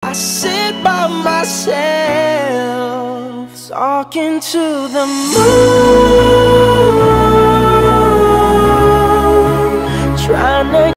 I sit by myself, talking to the moon.